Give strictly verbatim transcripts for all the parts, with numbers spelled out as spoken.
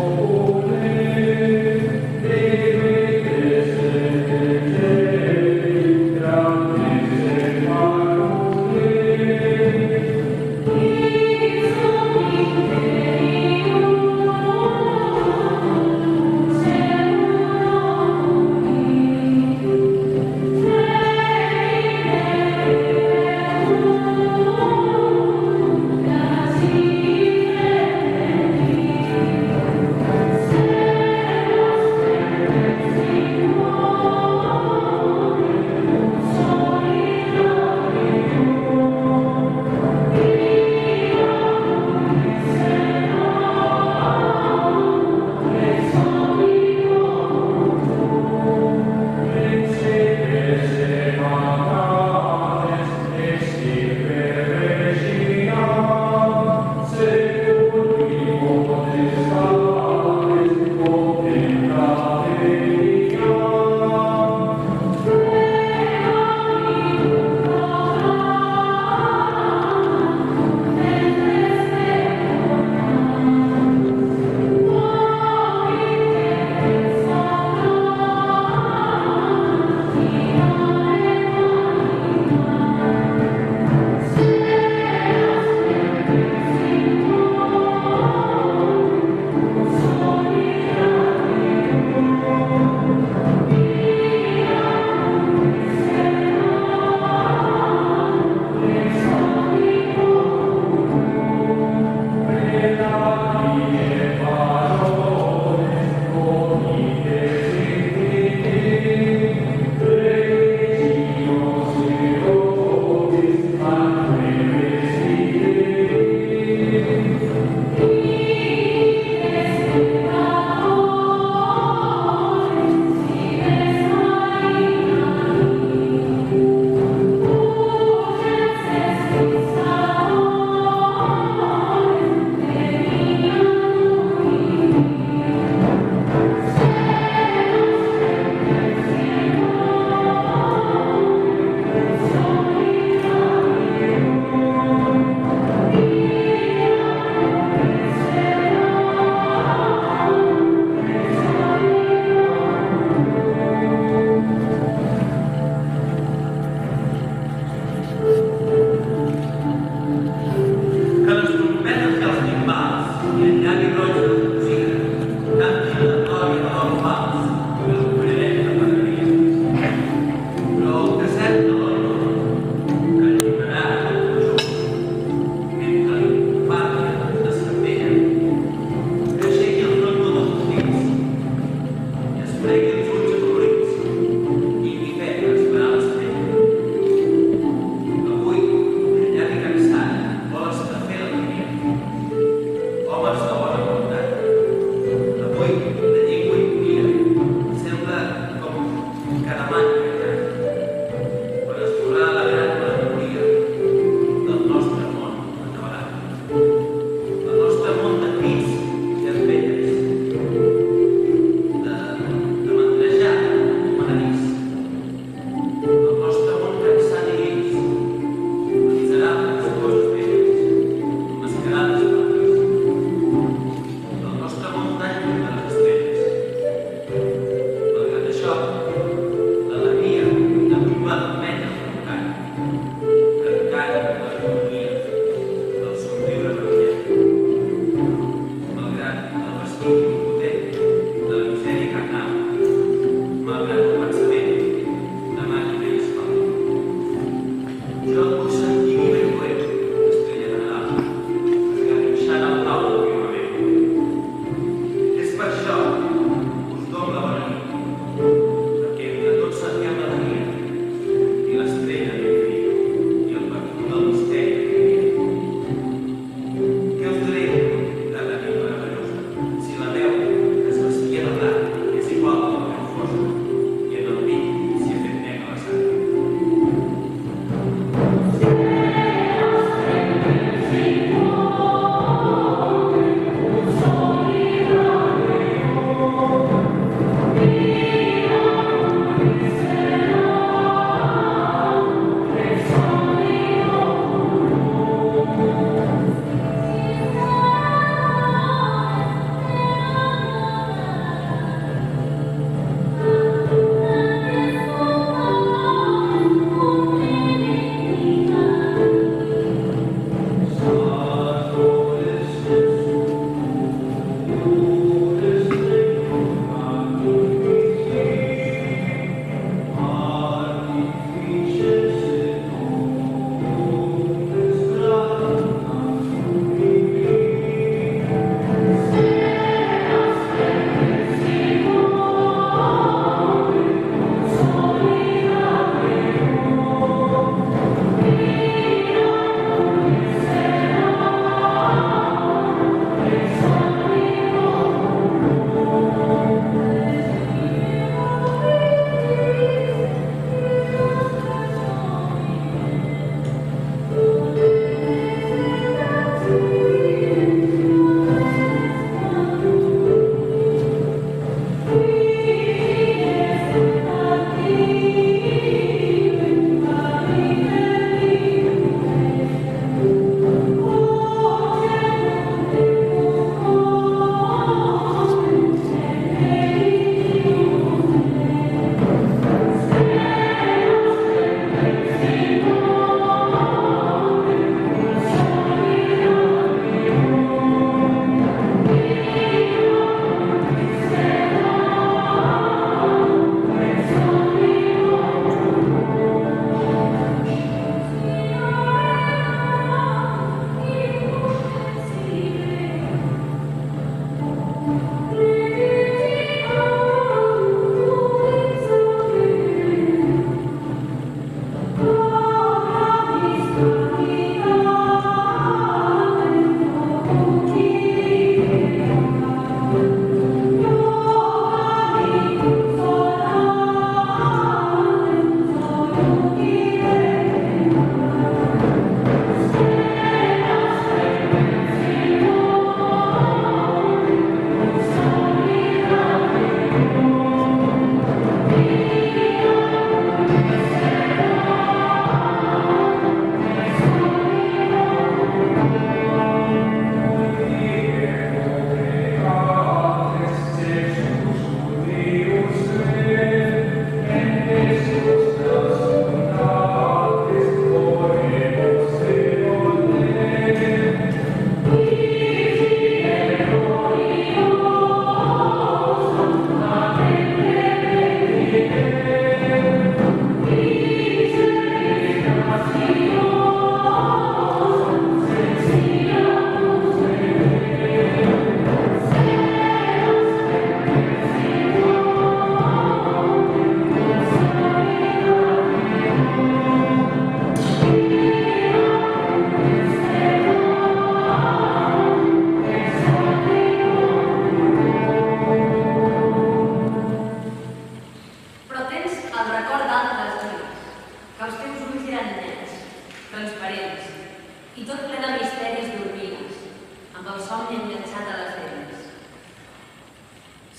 Del nostre món d'any de les estrelles.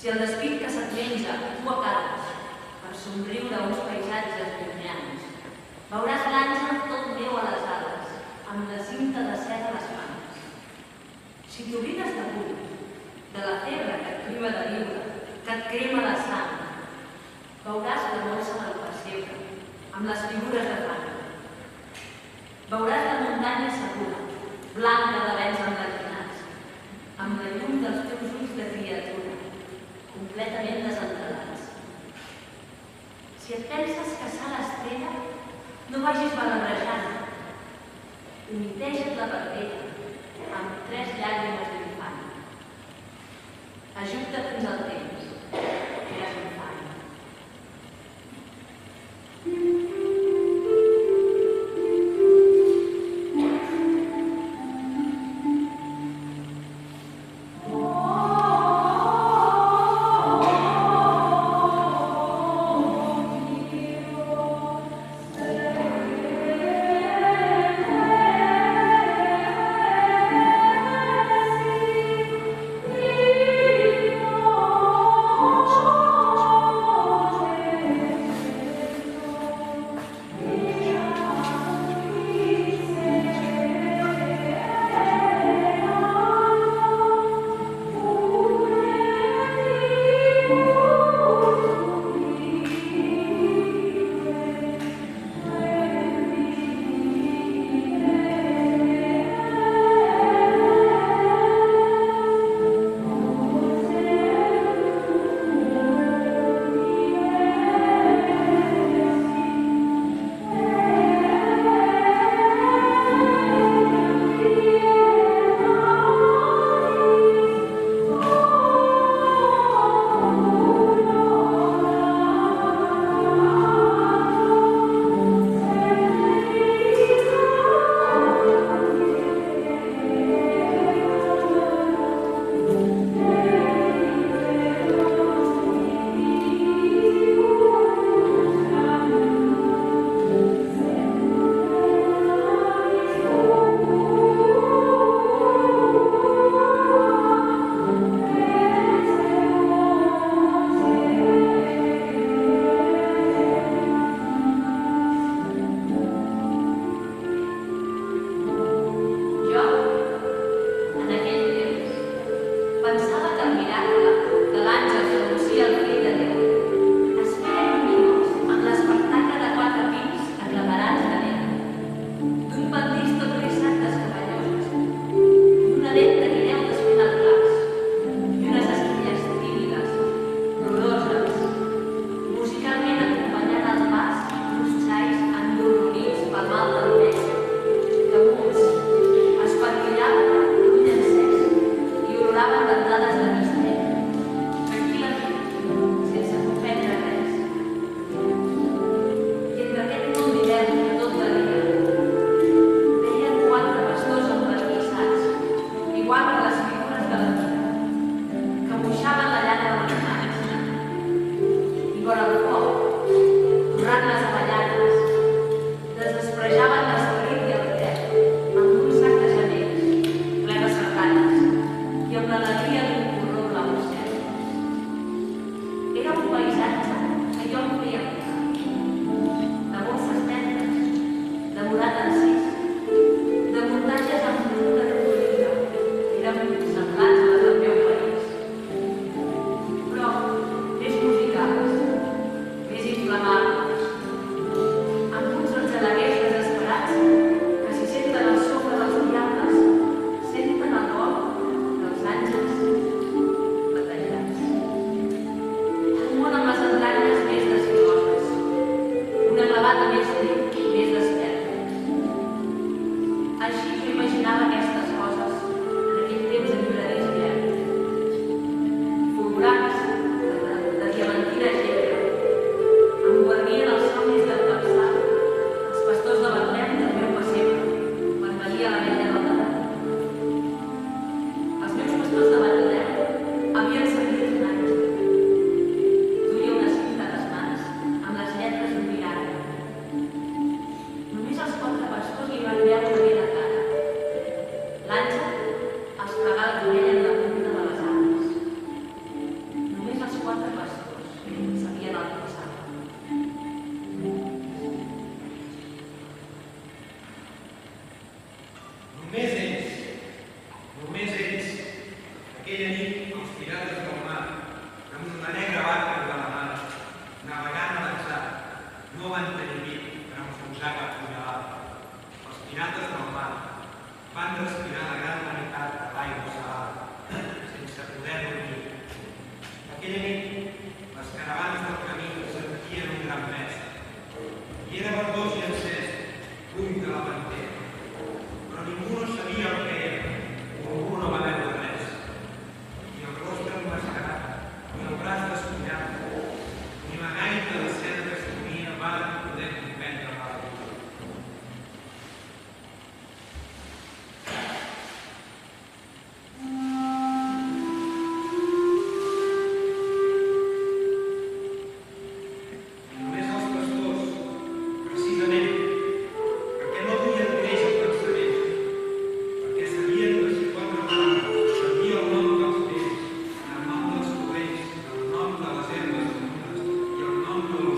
Si el despit que se't menja tu acabes per somriure uns paisatges llunyans, veuràs l'àngel tot meu a les ales, amb la cinta de seda a les mans. Si t'oblides d'avui, de la febre que et priva de viure, que et crema la sang, veuràs la dolça del pessebre, amb les figures de fang. Veuràs la muntanya segura, blanca de vents enlatinats, amb la llum dels teus ulls de criatura, completament desentelats. Si et penses caçar l'estrella, no vagis balabrejant. Humideja't la barbella amb tres llàgrimes d'infant. Ajuda't fins al temps, que eres infant. Amb les entranyes més desfiloses. Aquella nit, les caravanes del camí sentien un gran pes. I era verdós i encès, l'ull de la pantera. Però ningú no sabia el que era, ningú no va veure res. Ni el rostre emmascarat, ni el braç despullat, ni la gaita de seda que somia van poder comprendre la lectura. Thank you.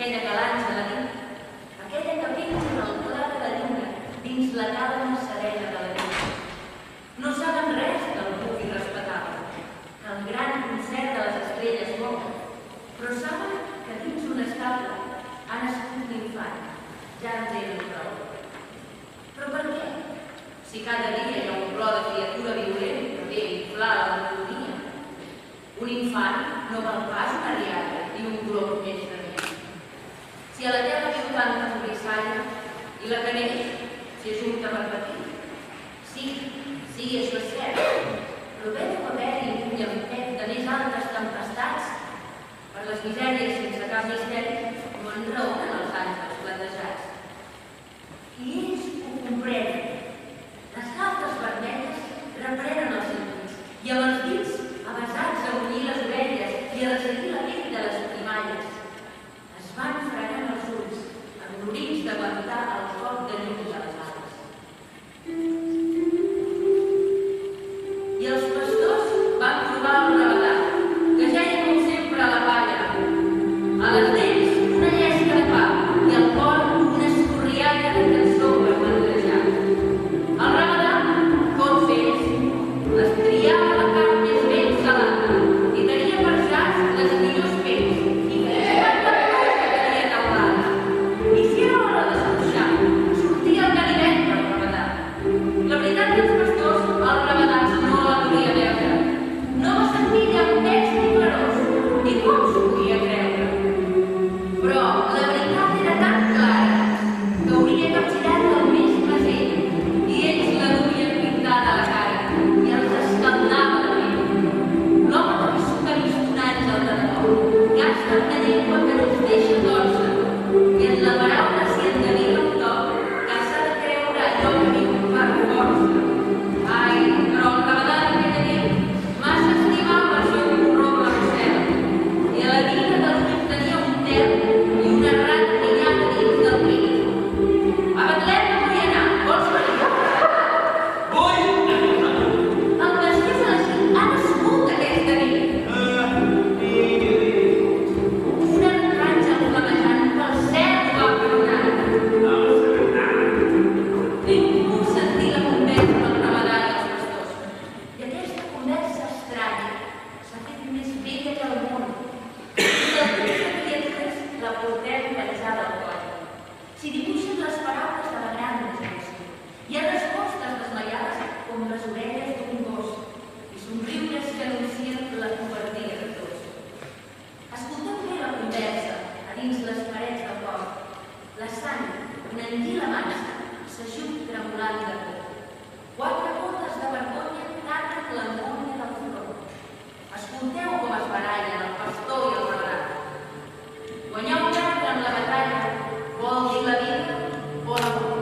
estrella que l'àngel ha dit, aquella que penja en el clar de la lluna dins la calma serena de la lluna. No saben res que el pugui respetar, que el gran concert de les estrelles mou, però saben que dins un estable ha nascut l'infant, ja en tenen prou. Però per què? Si cada dia hi ha un plor de criatura violent que ve a inflar la monotonia, un infant no val pas una rialla i un glob més de més. Si a la terra viu tanta florissalla i la que neix s'hi ajunta per patir. Sí, sí, això és cert, però bé deu haver-hi un llampec de més altes tempestats. Per les misèries sense cap misteri no en raonen els àngels plantejats. I ells ho comprenen. Les galtes vermelles reprenen els sentits i amb els dits avasats a unir les orelles i a resseguir la pell de les primalles. Es van fregant els ulls, aglorits d'aguantar el cop de llum de les ales. I els pastors van trobar el rabadà, que ja hi com sempre a la palla. A les dents, una llesca de pa i al cor una escorrialla de cançó per mandrejar. El rabadà, com fes, les triava la carn més ben salada i tenia per jaç les millors pels i feia tanta cosa que tenia taulada. I si era hora d'escorxar, sortia el ganivet per rabadà. La veritat que els pastors, els rabadats, no la volia veure. No va sentir llampets ni clarors, ni com s'ho podia creure. Però la veritat era tan clara que hauria capgirat el més present i ells la duien pintada a la cara i els escaldava la pell. L'home que vi s'ho ha vist un àngel de debò gasta una llengua que no es deixa torça i en la paraula s'hi endevina un toc que s'ha de creure allò que diu per força. Ai, però el rabadà d'aquella nit massa estimava el seu corró blanc i a la vida de l'únic tenia un tel i una rat brillada dins del pit. A Betlem no vull anar, vols venir? Vull anar. El pastís a les cinc ha nascut aquesta nit. Un arcàngel flamejant pel cel va coronant. No sabem nada. Ningú sentia la conversa del rabadà i els pastors. I aquesta conversa estranya s'ha fet més vella que el món. I les dues criatures la portem penjada al coll. S'hi dibuixen les paraules de la gran resolució. Hi ha respostes desmaiades com les orelles d'un gos i somriures que anuncien la covardia de tots. Escolteu bé la conversa a dins les parets del cor. La sang, una anguila mansa, s'ajunt tremolant de por. Quatre gotes de vergonya taquen l'angúnia del front. Escolteu com es barallen el pastor i el rabadà. Guanyar o perdre en la batalla vol dir la vida o la mort.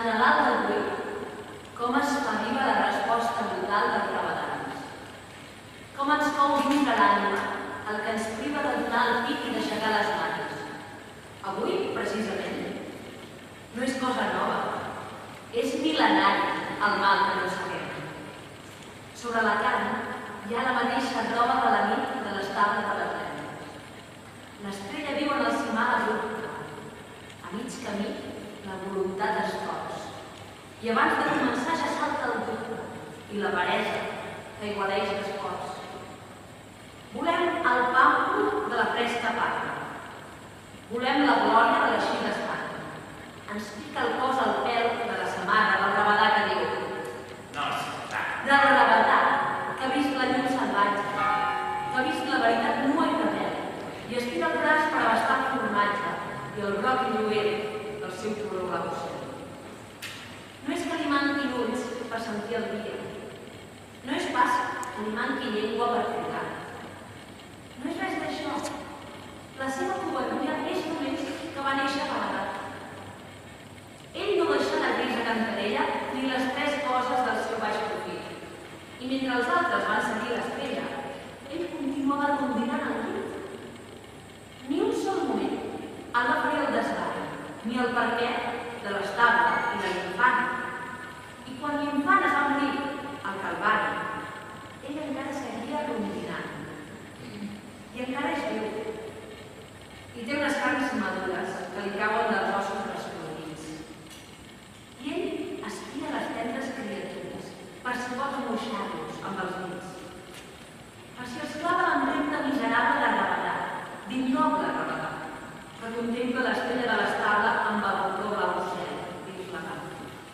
Nadal d'avui, com es fa viva la resposta brutal dels rabadans. Com ens cou dintre l'ànima el que ens priva de donar el pic i d'aixecar les mans. Avui, precisament, no és cosa nova, és mil·lenari el mal que no sabem. Sobre la carn hi ha la mateixa roba de la nit de l'estable de Betlem. L'estrella viu en el cimar abrupte. A mig camí, la voluntat es torç. I abans de començar ja salta el dubte i la peresa que igualeix l'esforç. Volem el pàmpol de la fresca parra. Volem la glòria de la xina espana. Ens pica el cos al pèl de la samarra del rabadà que diu No, sí, del rabadà que ha vist la llum salvatge, que ha vist la veritat nua i de pèl i estira el braç per abastar el formatge i el groc i lluer del seu color blau cel. No és que li manquin ulls per sentir el dia. No és pas que li manqui llengua per cridar. No és res d'això. La seva covardia és només que va néixer paredat. Ell no deixa la grisa cantarella ni les tres coses del seu baix profit. I mentre els altres van seguir l'estrella, ell continuava rondinant el llit. Ni un sol moment ha de fer el desgall, ni el perquè de l'estable i de l'infant. I quan l'infant es va morir al Calvari, ell encara seguia rondinant. I encara és viu. I té unes carns madures que li cauen dels ossos descolorits. I ell aspira les tendres criatures per si pot amoixar-los amb els dits. Per si els clava l'empremta miserable de rabadà, d'ignoble rabadà, que contempla l'estrella de l'estable amb el balcó blau cel dins la mà.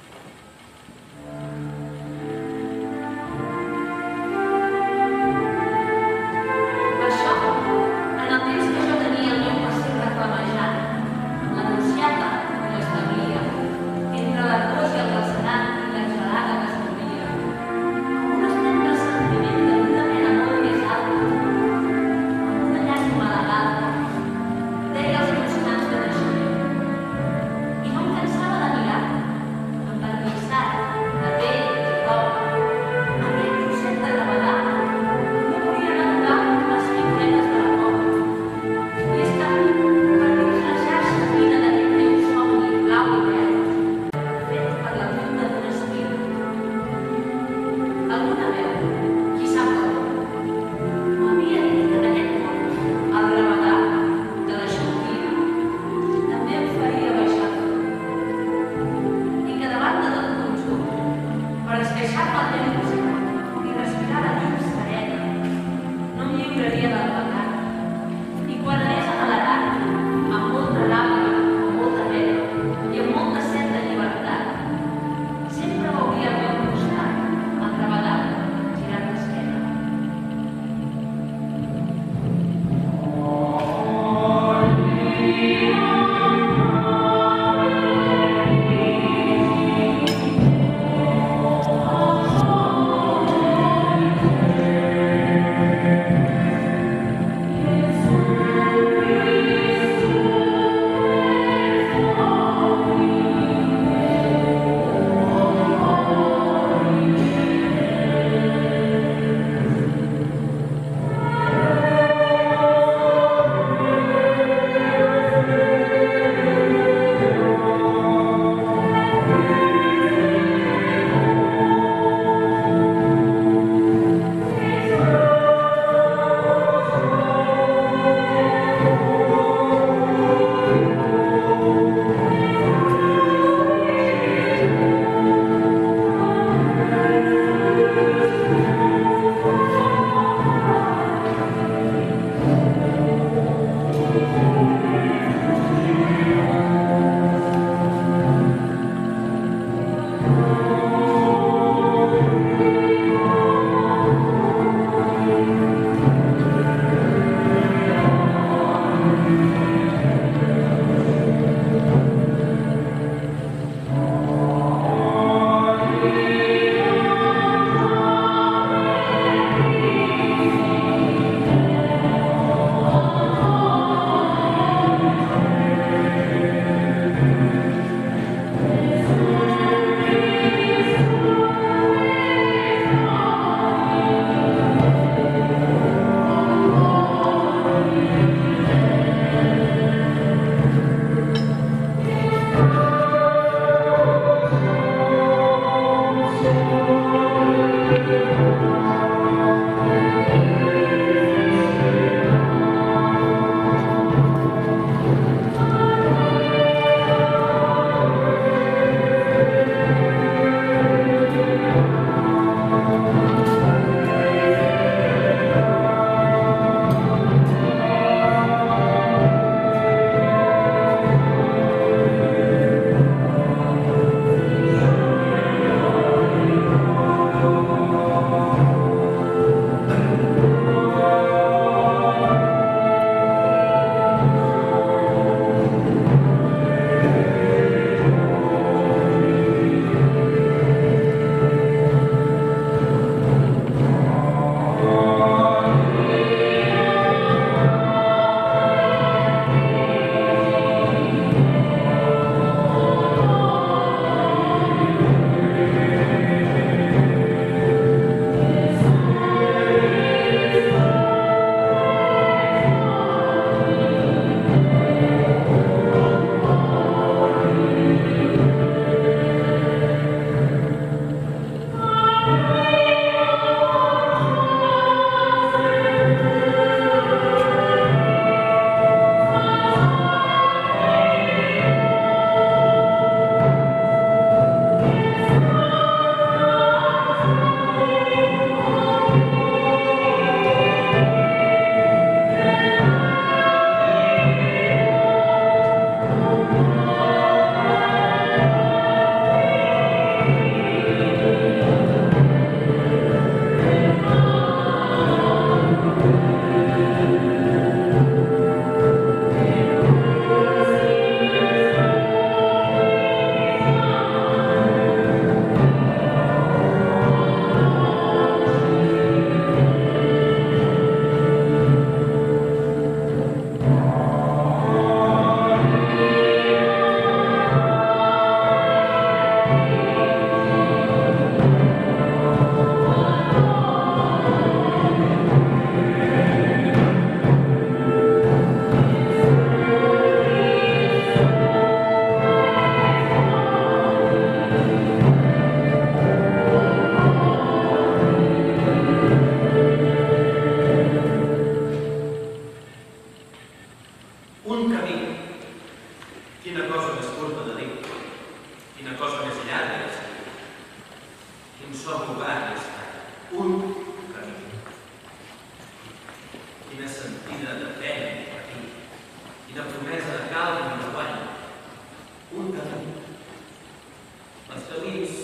Per això, en el temps que jo tenia el meu passeig reclamejant, l'anunciata i l'establia, entre l'ardós i el calçarat i l'exhalada que s'obria, amb un estrany sentiment de una mena molt més alta, amb una llàgrima de l'alta, deia els meus cants de naixement. I no em cansava de mirar, envernissat, de pell i roba, aquell trosset de rabadà que no volia anar a tocar les picoletes de la cova. I és que, per dins la xarxa fina d'aquest meu somni blau i verd, fet per la punta d'una espina, alguna veu, qui sap com, m'havia dit que en aquest món, el rabadà de la xorquina també em faria baixar i que davant de tot conjunt, per esqueixar-me el llengua i respirar la llum serena, no em lliuraria del pecat. I quan anés a Malaran, amb molta ràbia, amb molta pena i amb molta set de llibertat, sempre veuria al meu costat, el rabadà, girant l'esquena. Thank you.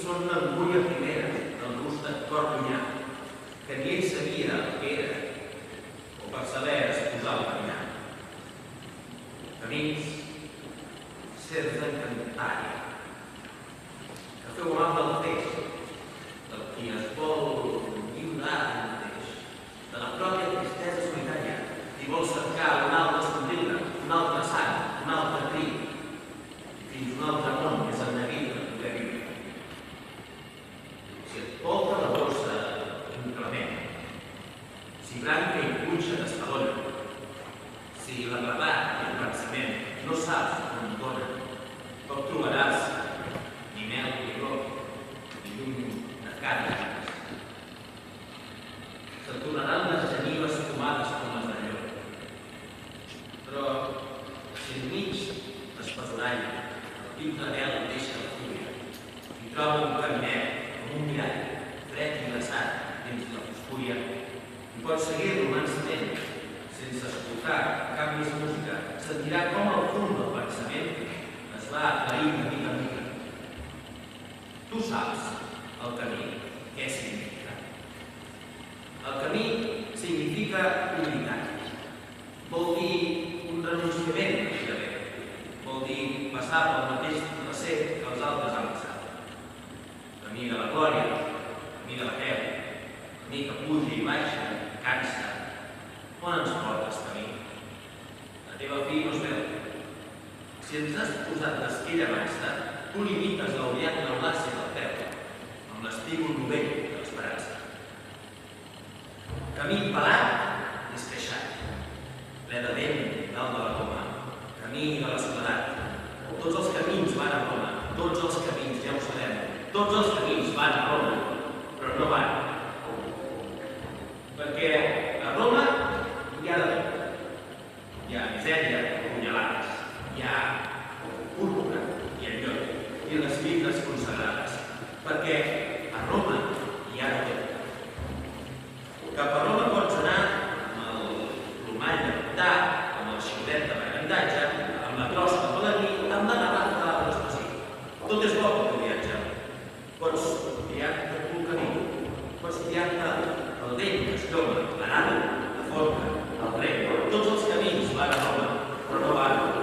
són l'angulla primera del rústec cor llunyà, que ni ell sabia el que era, o per saber exposar el caminar. Camins, serps d'encantària, que feu mal del peix, del qui es vol lliurar del mateix, de la pròpia tristesa solitària, i vol cercar un altre somriure, un altre sang, un altre crim, i fins un altre món que s'enneguit per poder viure. Si et volta la bossa inclement, si branca i punxa t'estalona, si la gravat i el pensament no saps on dona, poc trobaràs ni mel ni glop, ni llum de carn. Se't tornaran les genives fumades com les de llop. Però, si enmig d'espesorall, el pic de mel deixa la fúria i troba un caminet com un mirall, fred i glaçat dins la foscúria, i pot seguir-lo mansament, sense escoltar cap més música, sentirà com el fum del pensament es va aclarint de mica en mica. Tu saps el camí, què significa. El camí significa humilitat. Vol dir un renunciament a bé. Vol dir passar pel mateix recer que els altres han passat. Camí de la glòria, camí de la creu, camí que puja i baixa, cansa. On ens porta el camí? La teva fi no es veu. Si ens has posat l'esquella baixa, tu limites l'audiat neulàcia del peu, amb l'estígol novell de l'esperança. Camí pelat i esqueixat, ple de vent dalt de la coma, camí de la soledat. Tots els camins van a Roma, tots els camins, ja ho sabem, tots els camins van a Roma, però no van. Perquè a Roma hi ha de tot. Hi ha misèria, punyalades, hi ha púrpura i enllot, i les vides consagrades. Perquè a Roma hi ha de tot. Cap a Roma pots anar amb el plomall de portar, amb el xiulet de mercantatge, amb la closca pelegrí, amb la garrafa de l'espasí. Tot és bo per viatge. Pots guiar-te pel camí, pots guiar-te pel vent que es lloma, l'arada, la forca, el tren. Tots els camins van a Roma, però no van a Roma.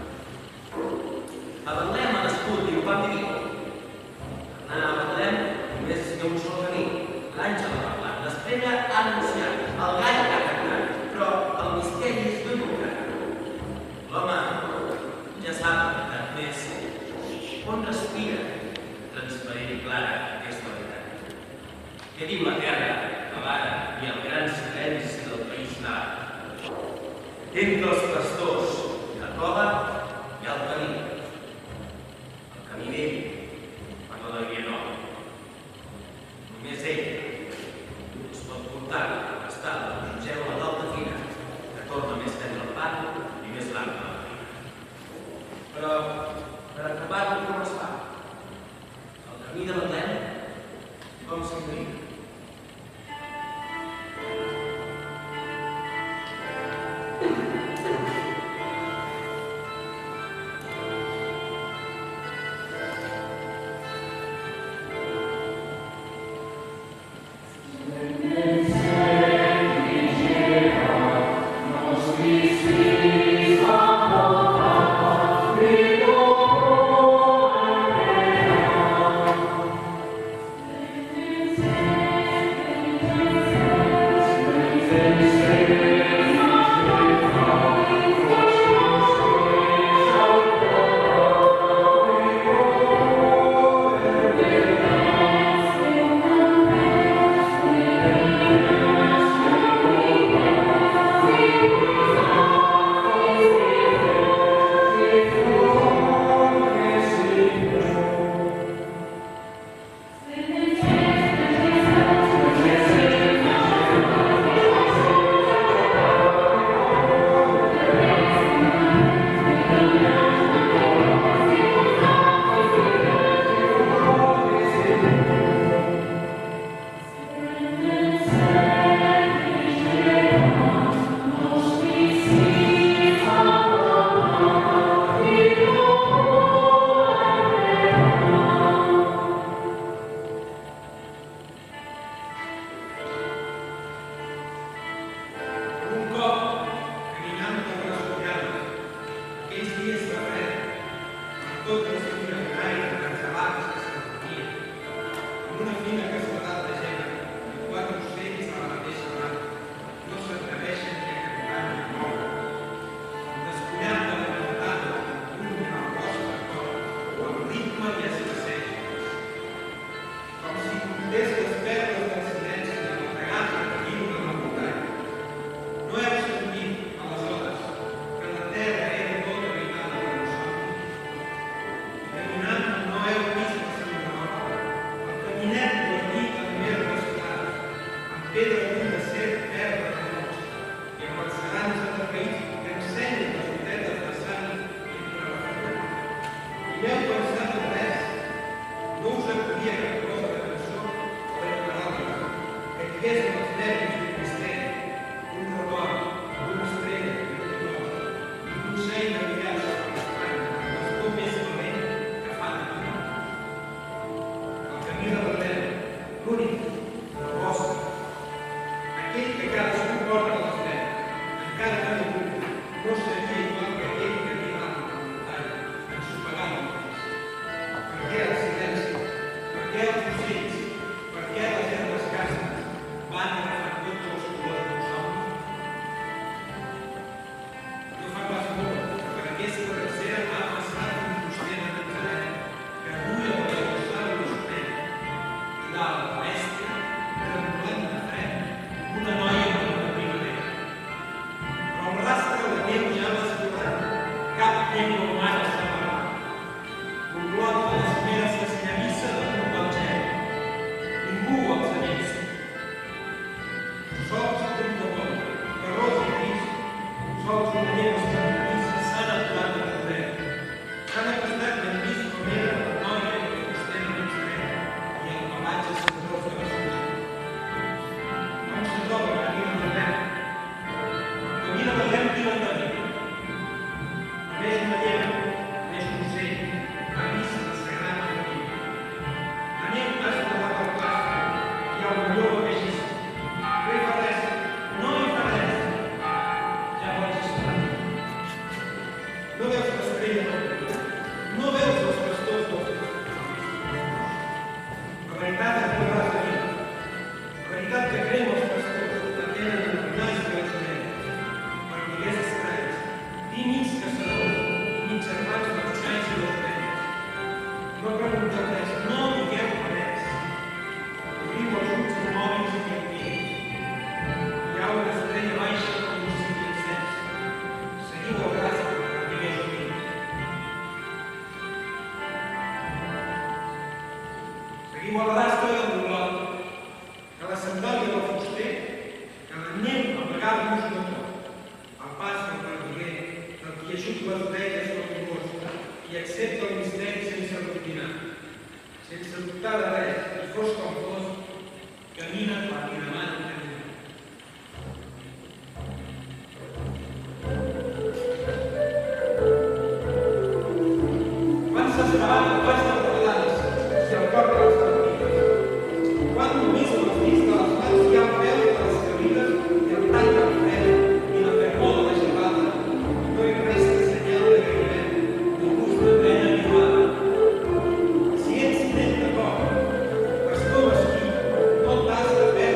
A Betlem ha nascut i ho va dir. A Betlem només hi ha un sol camí. L'àngel ha parlat, l'estrella ha anunciat, el gall ha cantat, però el misteri és ben encara. L'home ja sap la veritat més. On respira, transparent i clara, aquesta veritat? Què diu la terra, la vara i el gran silenci del país nevat? Entre els pastors, la cova i el camí. El camí vell per l'alegria nova. Només ell es pot portar a l'estada de mongeu a l'alta fina, que torna més tendre el pa i més blanca la farina. Però, per acabar-ho, com es fa? El camí de Betlem, com s'encamina? Thank you. imatges centrals de l'escenari. On se troba Camina Betlem? Camina Betlem diu el camí. Només una llebre, només un ocell, ha vist la sagrada família. Anem a escoltar pel claustre, hi ha una lloba que xisca. No hi fa res, no hi fa res. Ja pots esperar. No veus l'estrella del camí, no veus els pastors del teu. La veritat és que no vas de mi. La veritat que creuen els pastors la tenen en el nas de les orelles. Per milers estranyes, tímids caçadors, mig germans dels xais i les orelles. No pregunteu res, no digueu res. Obriu els ulls immòbils i tranquils. Hi ha una estrella baixa com un cicle encès. Seguiu el rastre per primers domins. Seguiu el rastre del dolor, que la sandàlia del fuster, que l'anem a pagar-nos de tot. El pas del perdiguer, del qui ajuda les orelles del dolor i accepta el misteri sense rutinar. Sense dubtar de res, i fos com fos, camina quan li demana caminar. Quan s'esperava el pas dels relats i el cor de les partides? Quan només les dits de les mans hi ha el peu de les cabines i el tall del fred i la fervor de la gelada? No hi resta senyal de gairebé, ni gust de plena violada. Si ets net de cor, pastor mesquí, no t'has de perdre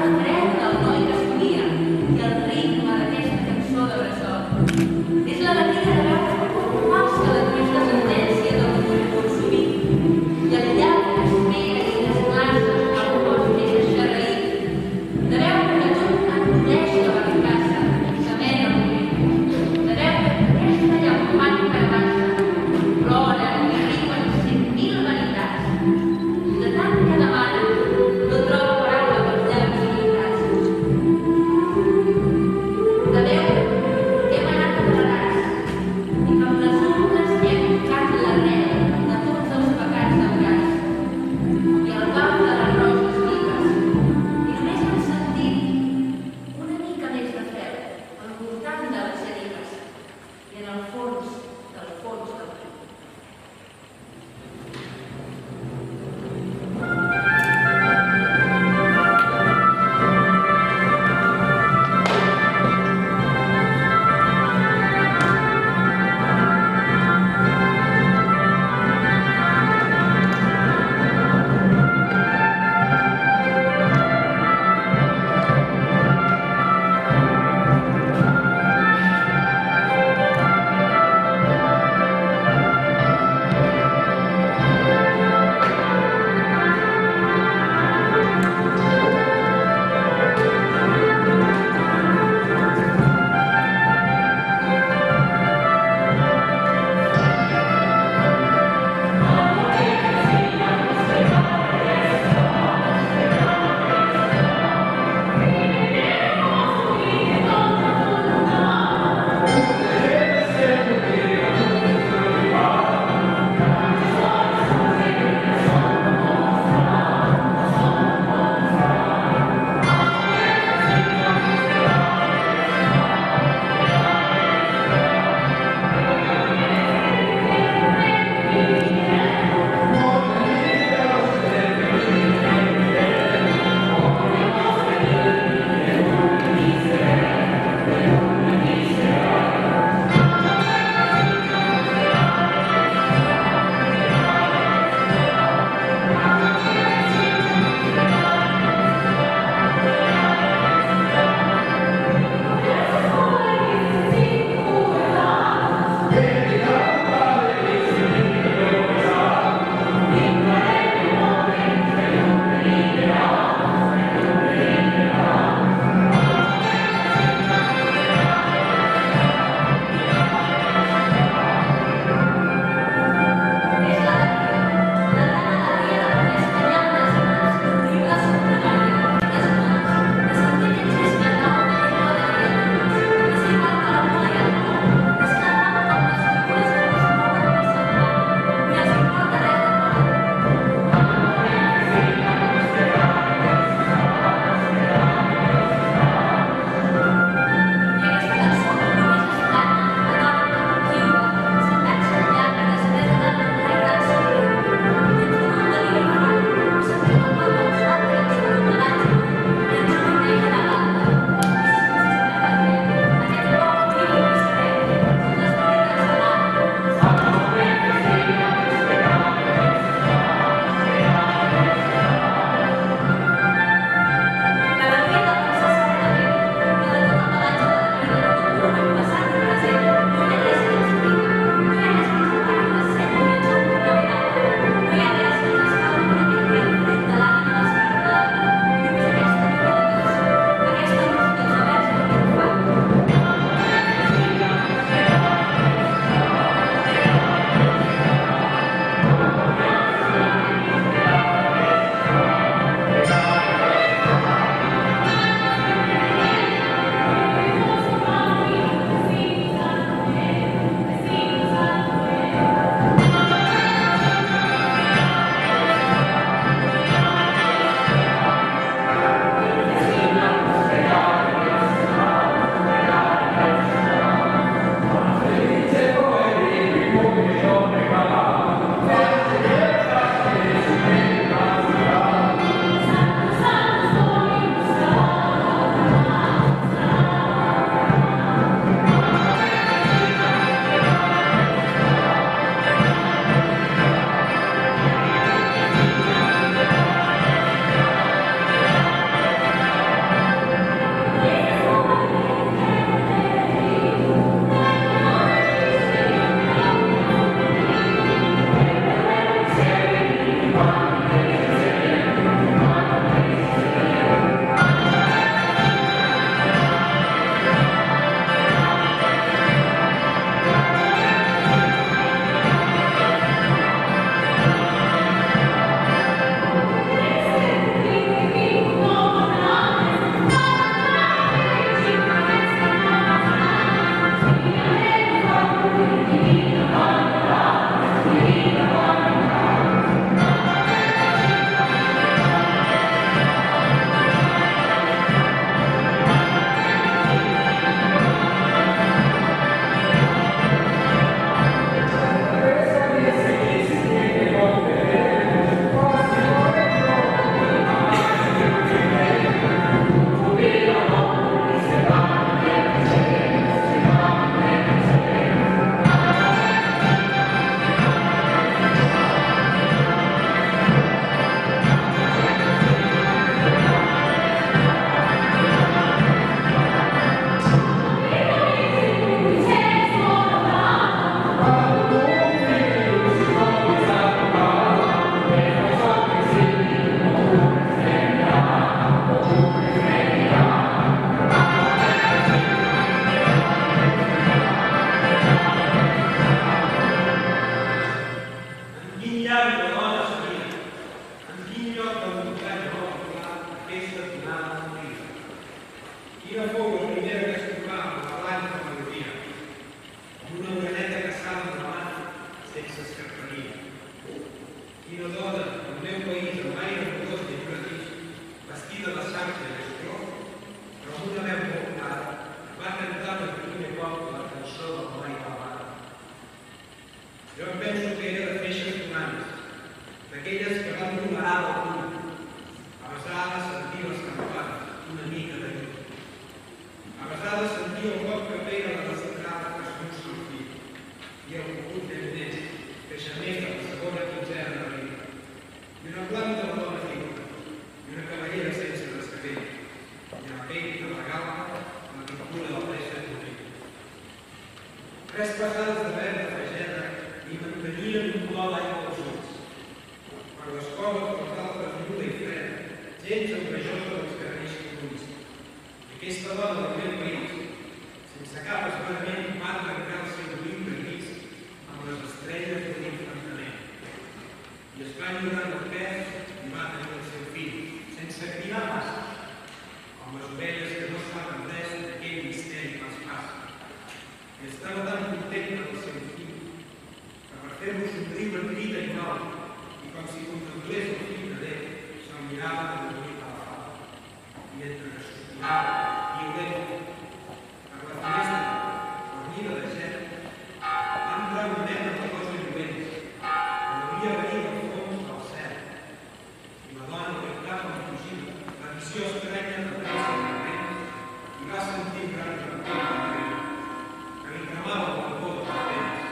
la creu del noi que somia i el ritme d'aquesta cançó de bressol. És l'alegria de veure com passa la trista sentència del full consumit i el llarg que espera i desglaça el cos més aixarraït, de veure que tot enrudeix la barcassa i s'amena el moviment, de veure que aquesta llampant carabassa plora i riuen cent mil veritats, de tant que demana no troba paraula pels llavis limitats. Quina fou la primera que es trobà amb la blanca melodia, amb una oreneta caçada de la mà sense escarperia. Quina dona, al meu país, amb aire rodós i precís, vestida de sarja i esclor, però amb una veu molt clara, va cantar per primer cop la cançó del mai de la mare. Jo em penso que era de feixes donanes, d'aquelles que van tolerar el punt, a besar de sentir les campanes, una mica de lluny. A besar de sentir el cop que pega la desentrada que es musa el fill, i el cucut ben net, que xamega la segona quinzena de vida, i una planta de bona figura, i una cavallera sense descabell, i a la pell que regala la pintura del préssec d'Oriol. Tres passades de verd de fageda i mantenien un plor d'aigua als ulls. Per les coves dels altres lluda i freda, gens envejosa dels carrers comuns. I aquesta dona del meu país, sense cap esverament, va trencar el seu ull de gris amb les estrelles de l'infantament. I es va lliurar el pes i va tenir el seu fill, sense cridar massa, com les ovelles que no saben res d'aquell misteri que els passa. I estava tan contenta del seu fill, que per fer-lo somriure crida i mal, i com si contemplés el fill de Déu, se'l mirava de l'ull a la fava. I mentre que sospirava, violent, per la finestra, fornida de gel, va entrar una mena de cosa lluent, que devia venir del fons del cel. I la dona guardava amb fugida la visió estranya de pressa i vents, i va sentir un gran rampell de riu, que li cremava el balcó de les venes.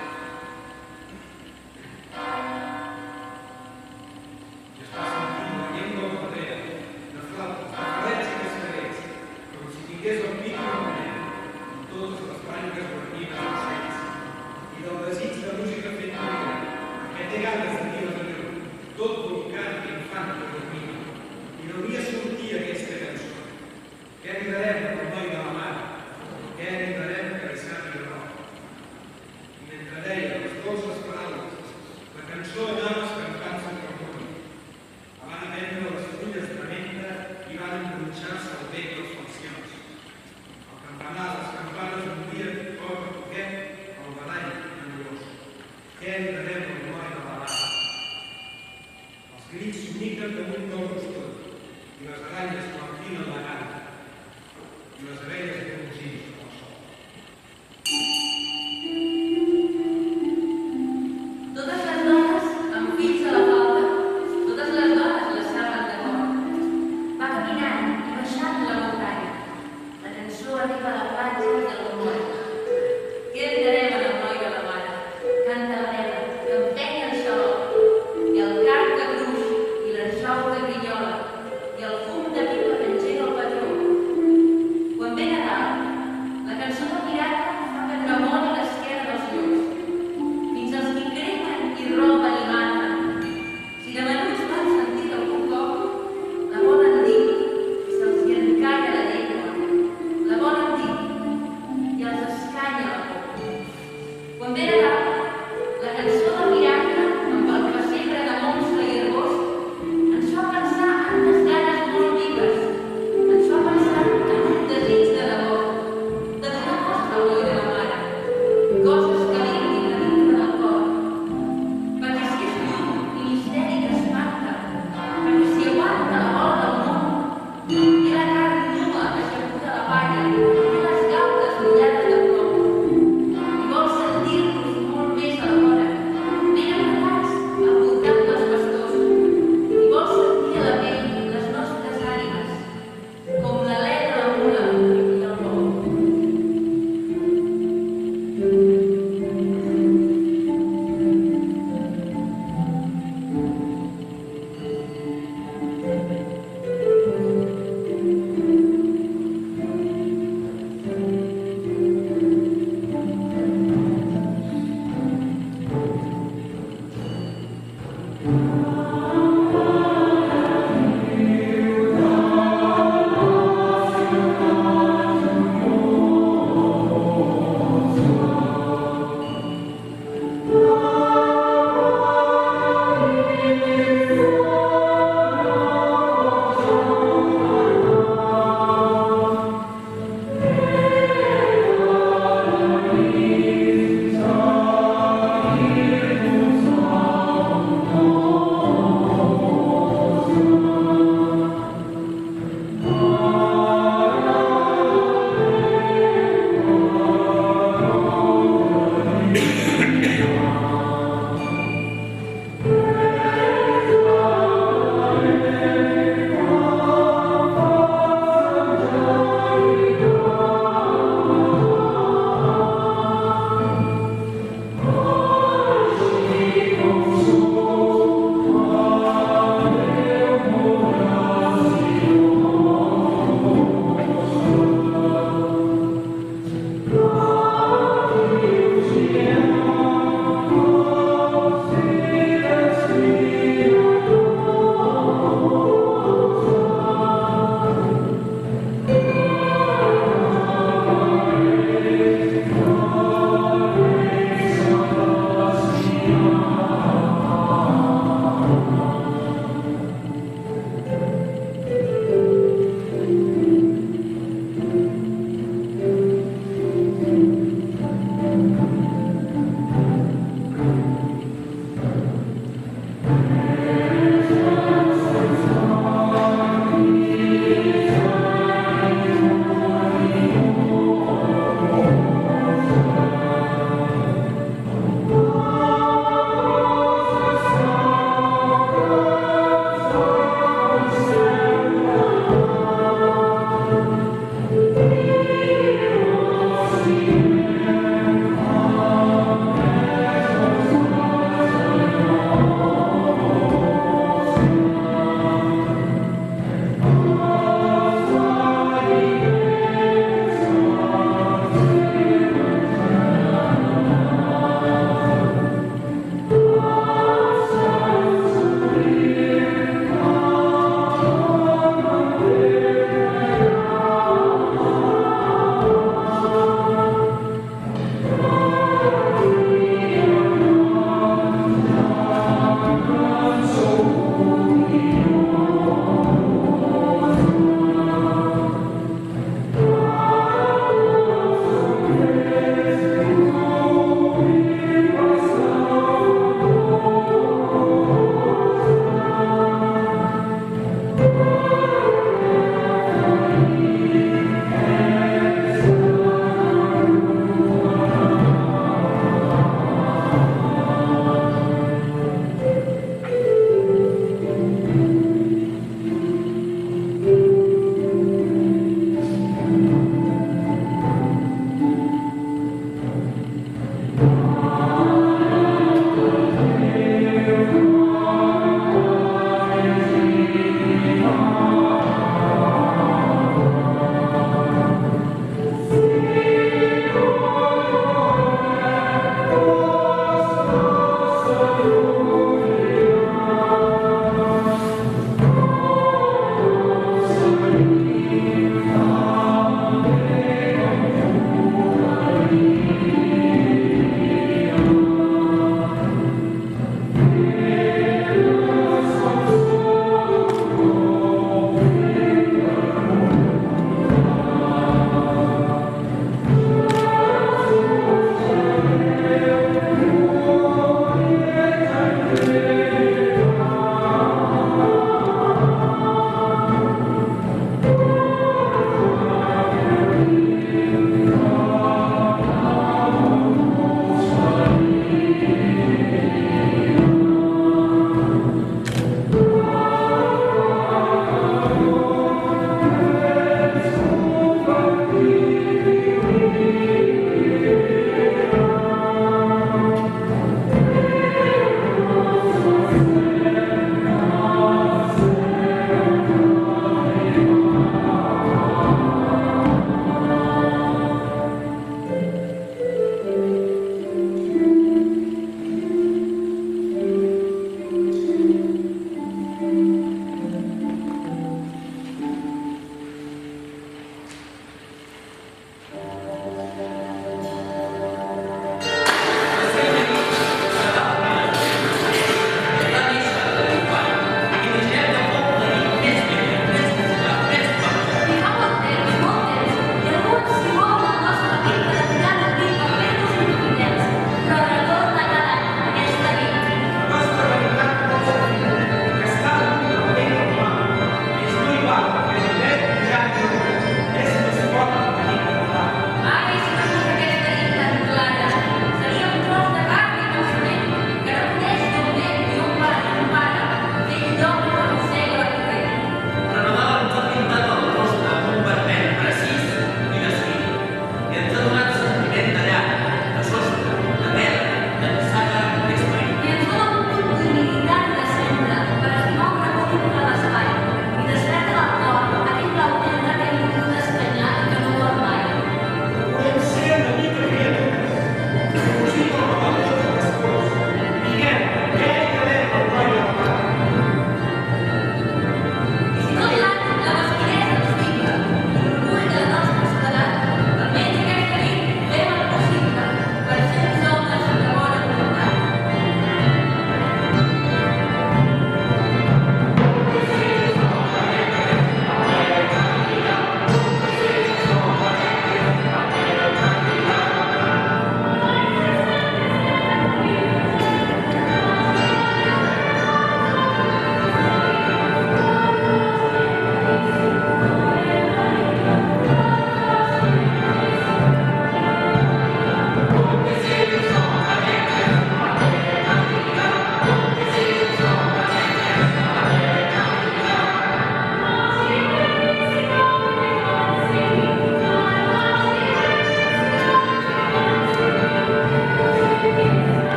I es va sentir la llengua guardera, de flautes, de freds i cascarets, com si tingués el pit d'un nen, amb totes les branques vermines d'ocells, i del desig de música fet morir, que té ganes de dir la riu, tot volcant i infant que dormia. I devia sortir aquesta cançó. Què li darem al noi de la mare? Què li darem que li sàpiga l'or? I mentre deia les dolces paraules, la cançó anava escampant-se pel món. La van aprendre les fulles de menta i van embronxar-se al bec dels falcions. El campanar de les campanes movia poc a poquet el badall nebuloso. Què li darem al noi de la mare? Els grits s'uniquen damunt del rostó i les aranyes m'enfinen la cara. I les abelles